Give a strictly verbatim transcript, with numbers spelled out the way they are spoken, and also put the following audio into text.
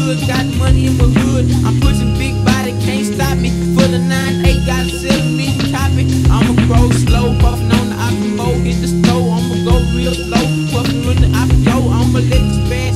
good, got money in my hood. I'm pushing big body, can't stop me. For the nine eight, got seven million copy. I'ma grow slow, puffin' on the oppo, hit the stove. I'ma go real slow, puffin' on the oppo. I'ma let this bad